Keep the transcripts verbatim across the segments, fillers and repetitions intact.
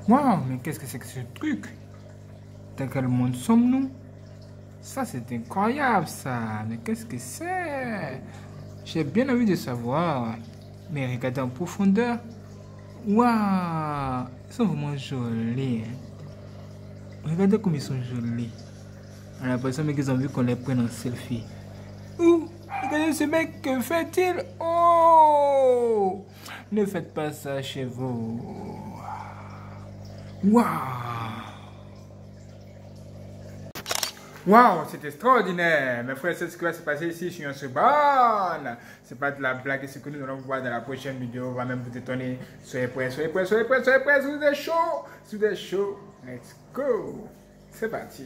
Waouh, mais qu'est-ce que c'est que ce truc? Dans quel monde sommes-nous? Ça, c'est incroyable, ça. Mais qu'est-ce que c'est? J'ai bien envie de savoir. Mais regardez en profondeur. Waouh, ils sont vraiment jolis. Hein? Regardez comme ils sont jolis. On a l'impression qu'ils ont vu qu'on les prenne en selfie. Ouh, regardez ce mec, que fait-il? Oh! Ne faites pas ça chez vous. Waouh! Waouh, c'est extraordinaire! Mes frères, c'est ce qui va se passer ici sur Youtube. C'est pas de la blague, c'est ce que nous allons voir dans la prochaine vidéo. On va même vous étonner. Soyez prêts, soyez prêts, soyez prêts, soyez prêts. Si vous êtes chaud, si vous êtes chaud, let's go! C'est parti!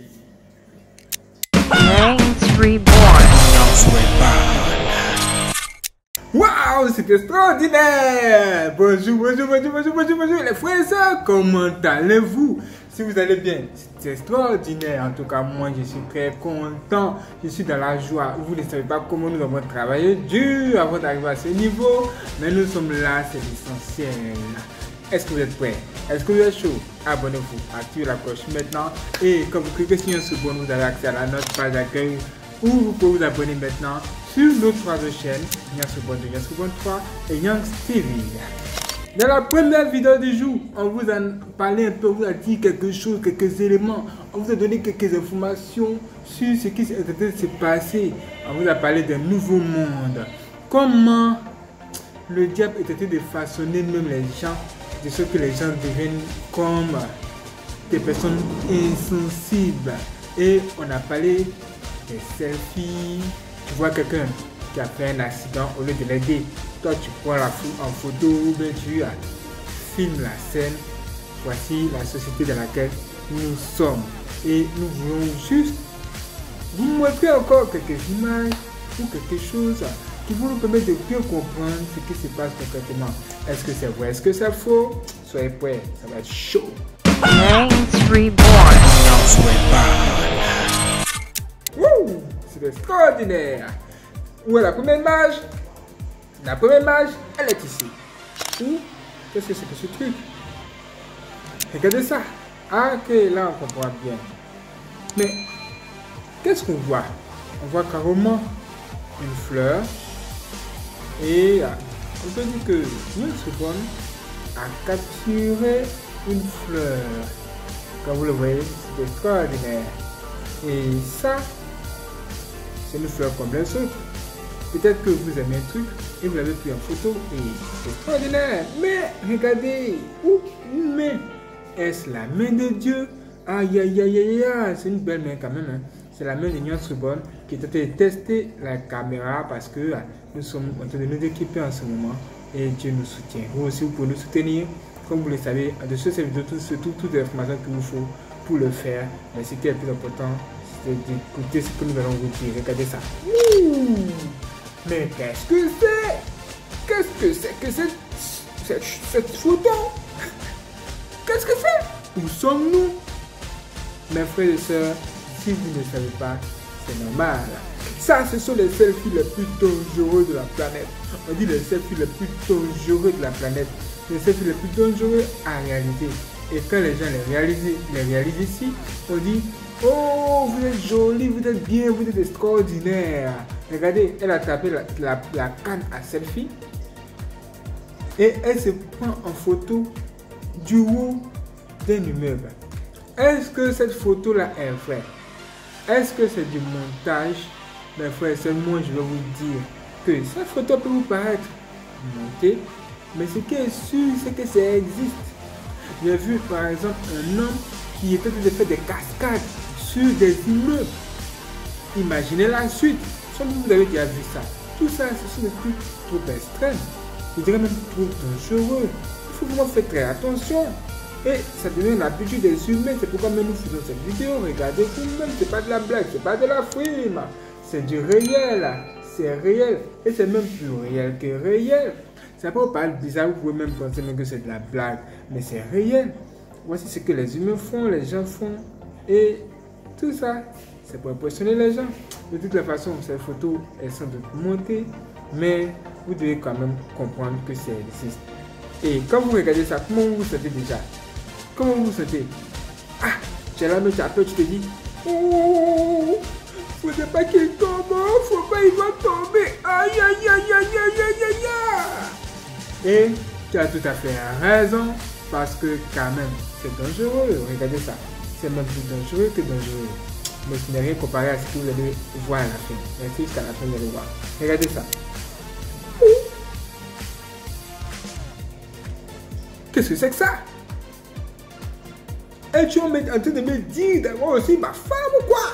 Waouh, c'est extraordinaire! Bonjour, bonjour, bonjour, bonjour, bonjour, bonjour, les frères et sœurs, comment allez-vous? Si vous allez bien, c'est extraordinaire. En tout cas, moi, je suis très content. Je suis dans la joie. Vous ne savez pas comment nous avons travaillé dur avant d'arriver à ce niveau, mais nous sommes là, c'est l'essentiel. Est-ce que vous êtes prêts? Est-ce que vous êtes chaud? Abonnez-vous, activez la cloche maintenant. Et quand vous cliquez sur ce bouton, vous avez accès à la notre page d'accueil où vous pouvez vous abonner maintenant sur nos trois chaînes, Yansubon deux, Yansubon trois et Yanks T V. Dans la première vidéo du jour, on vous a parlé un peu, on vous a dit quelque chose, quelques éléments, on vous a donné quelques informations sur ce qui est en train de se passer. On vous a parlé d'un nouveau monde. Comment le diable est en train de façonner même les gens, de ce que les gens deviennent comme des personnes insensibles. Et on a parlé des selfies. Tu vois quelqu'un qui a fait un accident, au lieu de l'aider, toi tu prends la en photo ou bien tu filmes la scène. Voici la société dans laquelle nous sommes. Et nous voulons juste vous montrer encore quelques images ou quelque chose qui vont nous permettre de bien comprendre ce qui se passe concrètement. Est-ce que c'est vrai? Est-ce que c'est faux? Soyez prêts, ça va être chaud. Wouh, c'est extraordinaire. Où est la première image? La première image, elle est ici. Ouh, qu'est-ce que c'est que ce truc? Regardez ça. Ah, ok, là on comprend bien. Mais qu'est-ce qu'on voit? On voit carrément une fleur. Et on peut dire que Youtube a capturé une fleur. Comme vous le voyez, c'est extraordinaire. Et ça, c'est une fleur comme les autres. Peut-être que vous aimez un truc et vous l'avez pris en photo et c'est extraordinaire. Mais regardez, où une main? Est-ce la main de Dieu? Aïe aïe aïe aïe aïe, c'est une belle main quand même. Hein. C'est la main de Yansubon qui est en train de tester la caméra parce que nous sommes en train de nous équiper en ce moment et Dieu nous soutient. Vous aussi, vous pouvez nous soutenir. Comme vous le savez, en dessous de cette vidéo, tout, tout, toutes les informations qu'il vous faut pour le faire. Mais ce qui est le plus important, c'est d'écouter ce que nous allons vous dire. Regardez ça. Ouh, mais qu'est-ce que c'est? Qu'est-ce que c'est que cette, cette, cette photo? Qu'est-ce que c'est? Où sommes-nous? Mes frères et sœurs, si vous ne savez pas, c'est normal. Ça, ce sont les selfies les plus dangereux de la planète. On dit les selfies les plus dangereux de la planète. Les selfies les plus dangereux en réalité. Et quand les gens les réalisent, les réalisent ici, on dit oh, vous êtes joli, vous êtes bien, vous êtes extraordinaire. Regardez, elle a tapé la, la, la canne à selfie et elle se prend en photo du haut d'un immeuble. Est-ce que cette photo-là est vraie? Est-ce que c'est du montage? Mes frères, seulement je vais vous dire que cette photo peut vous paraître montée, mais ce qui est sûr, c'est que ça existe. J'ai vu par exemple un homme qui était en train de faire des cascades sur des immeubles. Imaginez la suite. Sans doute vous avez déjà vu ça. Tout ça, ce sont des trucs trop extrêmes. Je dirais même trop dangereux. Il faut vraiment faire très attention. Et ça devient l'habitude des humains. C'est pourquoi même nous faisons cette vidéo. Regardez vous-même, c'est pas de la blague, c'est pas de la frime. C'est du réel. C'est réel. Et c'est même plus réel que réel. Ça peut paraître bizarre, vous pouvez même penser même que c'est de la blague. Mais c'est réel. Voici ce que les humains font, les gens font. Et tout ça, c'est pour impressionner les gens. De toute la façon, ces photos, elles sont de montées. Mais vous devez quand même comprendre que ça existe. Et quand vous regardez ça, comment vous vous sentez déjà? Comment vous vous sentez? Ah, tu es là, mais tu as peur, tu te dis, oh, faudrait pas qu'il tombe, faut pas, il va tomber. Aïe, aïe, aïe, aïe, aïe, aïe, aïe, aïe. Et tu as tout à fait raison, parce que quand même, c'est dangereux. Regardez ça. C'est même plus dangereux que dangereux. Mais ce n'est rien comparé à ce que vous allez voir à la fin. Merci jusqu'à la fin, vous allez voir. Regardez ça. Qu'est-ce que c'est que ça? Et tu es en train de me dire d'avoir aussi ma femme ou quoi?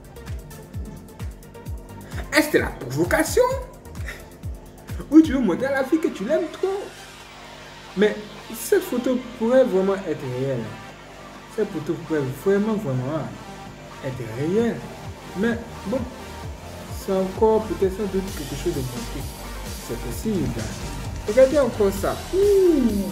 Est-ce que c'est la provocation? Ou tu veux montrer à la fille que tu l'aimes trop? Mais cette photo pourrait vraiment être réelle. Cette photo pourrait vraiment, vraiment être réelle. Mais bon, c'est encore peut-être sans doute quelque chose de monté. C'est possible. Regardez encore ça. Ouh.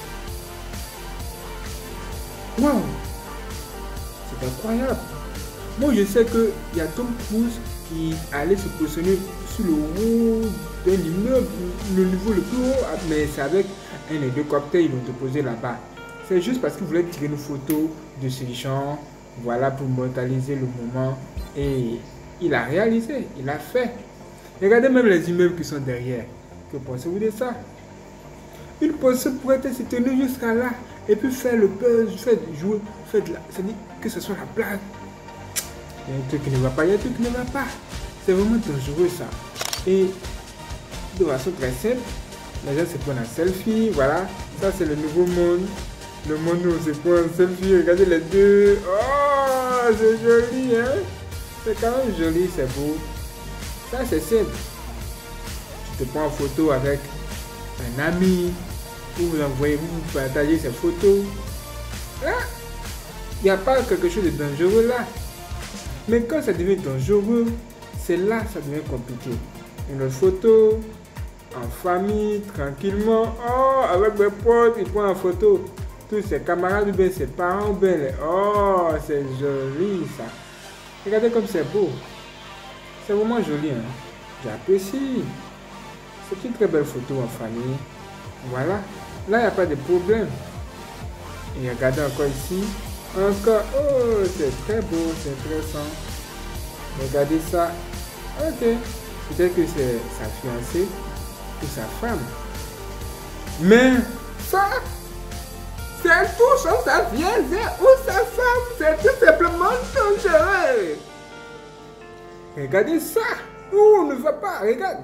Wow, c'est incroyable. Moi, je sais qu'il y a Tom Cruise qui allait se positionner sur le haut d'un immeuble, le niveau le plus haut, mais c'est avec un hélicoptère, ils l'ont déposé là-bas. C'est juste parce qu'il voulait tirer une photo de ces gens, voilà, pour mortaliser le moment. Et il a réalisé, il a fait. Regardez même les immeubles qui sont derrière. Que pensez-vous de ça? Une personne pourrait se tenir jusqu'à là et puis faire le buzz, faire jouer, faire de la... C'est-à-dire que ce soit la blague. Il y a un truc qui ne va pas, il y a un truc qui ne va pas. C'est vraiment dangereux ça. Et de façon très simple, les gens se prennent un selfie, voilà. Ça c'est le nouveau monde. Le monde où on se prend un selfie, regardez les deux. Oh, c'est joli, hein. C'est quand même joli, c'est beau. Ça c'est simple. Tu te prends en photo avec un ami. Vous vous envoyez, vous, vous partagez ces photos. Là, il n'y a pas quelque chose de dangereux là. Mais quand ça devient dangereux, c'est là que ça devient compliqué. Une photo, en famille, tranquillement. Oh, avec mes potes, ils prennent en photo. Tous ses camarades, ou bien ses parents, ou bien les... Oh, c'est joli ça. Regardez comme c'est beau. C'est vraiment joli, hein. J'apprécie. C'est une très belle photo en famille. Voilà. Là, il n'y a pas de problème. Et regardez encore ici. Encore. Oh, c'est très beau, c'est intéressant. Regardez ça. Ok. Peut-être que c'est sa fiancée ou sa femme. Mais ça, c'est tout sauf sa fiancée ou sa femme. C'est tout simplement dangereux. Regardez ça. Oh, ne va pas. Regarde.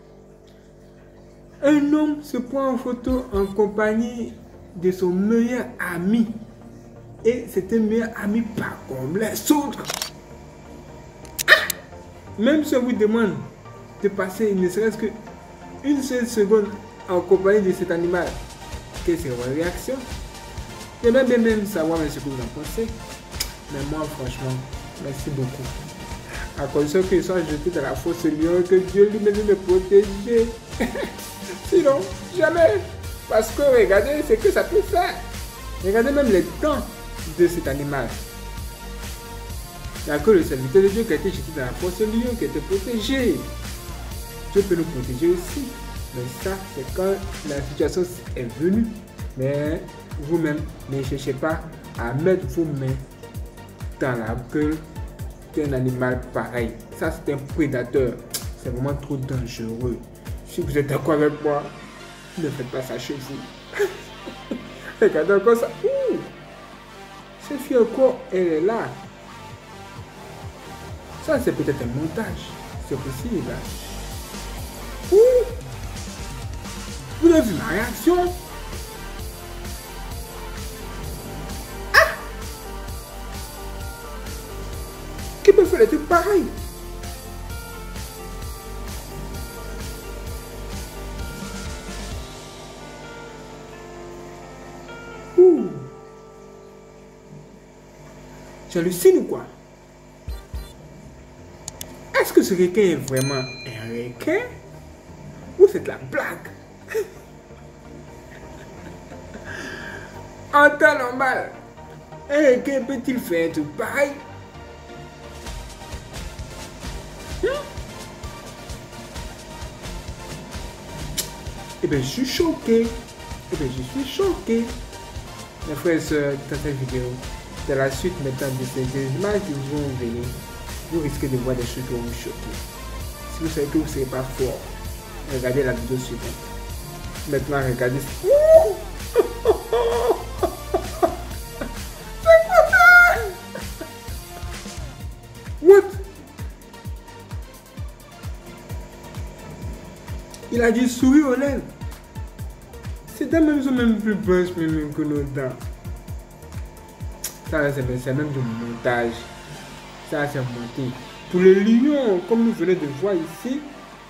Un homme se prend en photo en compagnie de son meilleur ami. Et c'est un meilleur ami pas comme les autres. Ah! Même si on vous demande de passer ne serait-ce qu'une seule seconde en compagnie de cet animal, quelle sera votre réaction? J'aimerais bien même savoir ce que vous en pensez. Mais moi, franchement, merci beaucoup. À condition qu'ils soient jetés dans la fosse lion, que Dieu lui-même me protéger. Sinon, jamais. Parce que regardez ce que ça peut faire. Regardez même les dents de cet animal. Il n'y a que le serviteur de Dieu qui a été jeté dans la fosse lion, qui a été protégé. Dieu peut nous protéger aussi. Mais ça, c'est quand la situation est venue. Mais vous-même, ne cherchez pas à mettre vos mains dans la gueule d'un animal pareil. Ça, c'est un prédateur. C'est vraiment trop dangereux. Si vous êtes d'accord avec moi, ne faites pas ça chez vous. Regardez encore ça. Ouh! Cette fille encore, elle est là. Ça, c'est peut-être un montage. C'est possible. Ouh! Vous avez vu ma réaction? Ah! Qui peut faire des trucs pareils? Ouh! J'hallucine ou quoi? Est-ce que ce requin est vraiment un requin? Ou c'est de la blague? En temps normal, un requin peut-il faire un truc pareil? Hmm? Eh bien, je suis choqué. Eh bien, je suis choqué. mes frères et sœurs, dans cette vidéo, c'est la suite maintenant de ces images qui vont venir. Vous risquez de voir des choses qui vont vous choquer. Si vous savez que vous ne serez pas fort, regardez la vidéo suivante. Maintenant, regardez. What? Il a dit sourire aux lèvres. Ces dents même sont même plus blanches même que nos dents. Ça c'est même du montage. Ça c'est monté. Pour les lions, comme vous venez de voir ici,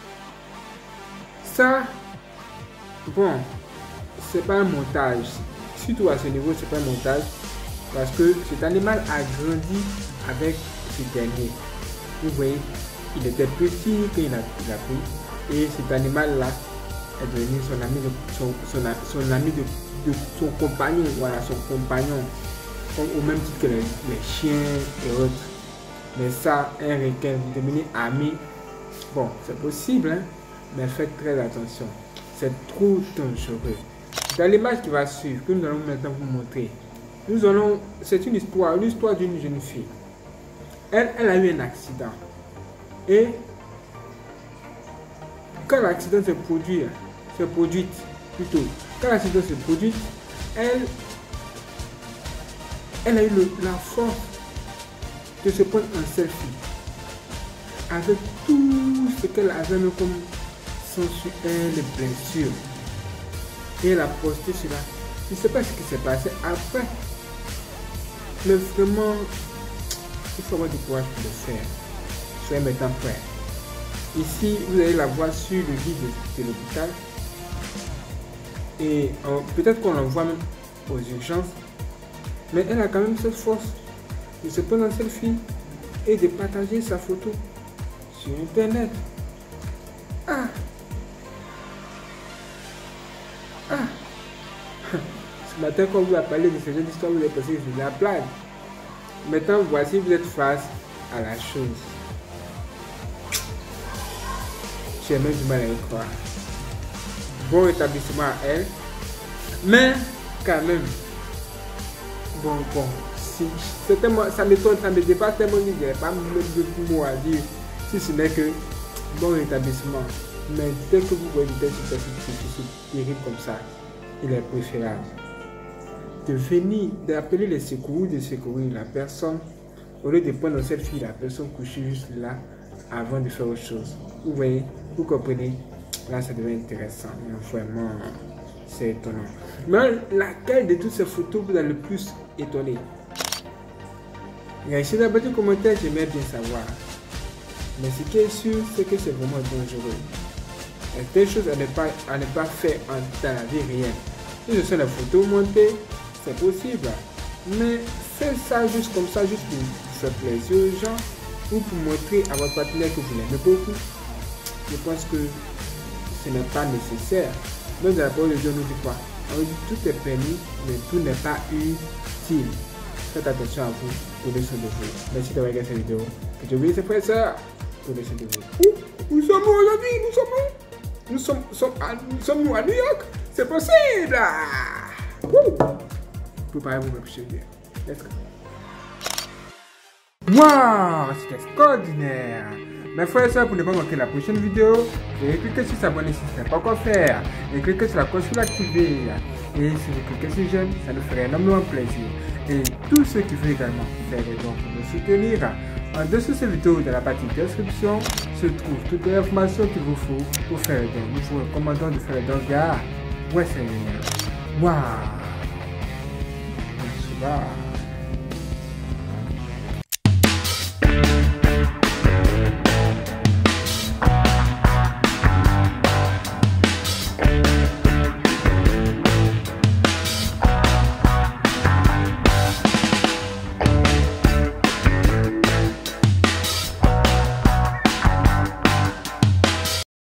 ça, bon, c'est pas un montage. Surtout à ce niveau, c'est pas un montage. Parce que cet animal a grandi avec ce dernier. Vous voyez, il était petit quand il a, il a pris. Et cet animal-là est devenu son ami de son, son, son ami de, de son compagnon. Voilà, son compagnon. Au même titre que les, les chiens et autres. Mais ça, un requin, devenir ami, bon, c'est possible, hein, mais faites très attention. C'est trop dangereux. Dans l'image qui va suivre, que nous allons maintenant vous montrer, nous allons, c'est une histoire, l'histoire d'une jeune fille. Elle, elle a eu un accident. Et quand l'accident s'est produit, s'est produit plutôt, quand l'accident s'est produit, elle, elle a eu le, la force de se prendre un selfie avec tout ce qu'elle avait mis comme sang sur elle, les blessures. Et elle a posté cela. Je ne sais pas ce qui s'est passé après. Mais vraiment, il faut avoir du courage pour le faire. Soyez maintenant prêts. Ici, vous allez la voir sur le guide de, de l'hôpital. Et euh, peut-être qu'on l'envoie même aux urgences. Mais elle a quand même cette force de se prendre un selfie et de partager sa photo sur internet. Ah! Ah! Ce matin, quand vous avez parlé de ce genre d'histoire, vous avez pensé que c'est de la blague. Maintenant, voici, vous êtes face à la chose. J'ai même du mal à y croire. Bon rétablissement à elle. Mais, quand même, bon, bon. Moi, ça m'étonne, ça me dépasse tellement que je n'ai pas même de mots à dire, si ce n'est que bon rétablissement. Mais dès que vous voyez des situations terribles comme ça, il est préférable de venir, d'appeler les secours, de secourir la personne, au lieu de prendre un selfie, la personne couchée juste là, avant de faire autre chose. Vous voyez, vous comprenez, là ça devient intéressant, mais vraiment, c'est étonnant. Mais laquelle de toutes ces photos vous a le plus étonné? Laissez la barre de commentaires, j'aimerais bien savoir. Mais ce qui est sûr, c'est que c'est vraiment dangereux. Il y a des choses à ne pas, à ne pas faire dans la vie réelle. Si ce sont les photos montées, c'est possible. Mais faites ça juste comme ça, juste pour faire plaisir aux gens ou pour montrer à votre partenaire que vous l'aimez beaucoup. Je pense que ce n'est pas nécessaire. Même dans la parole de Dieu, nous dit quoi? On dit tout est permis, mais tout n'est pas utile. Faites attention à vous, prenez soin de vous. Merci d'avoir regardé cette vidéo. Que Dieu bénisse ses frères et sœurs. Prenez soin de vous. Où nous sommes aujourd'hui? Nous sommes où? Nous sommes, sommes à, nous sommes nous à New York? C'est possible! Préparez-vous pour chez Dieu. Let's go. Waouh! C'est extraordinaire! Mes frères et sœurs, pour ne pas manquer la prochaine vidéo, veuillez cliquer sur s'abonner si ce n'est pas encore fait. Et cliquez sur la cloche pour l'activer. Et si vous cliquez sur j'aime, ça nous ferait énormément plaisir. Et tous ceux qui veulent également faire des dons pour nous soutenir, en dessous de cette vidéo, dans la partie description, se trouve toutes les informations qu'il vous faut pour faire les dons. Nous vous recommandons de faire les dons car, ouais, c'est génial. Waouh!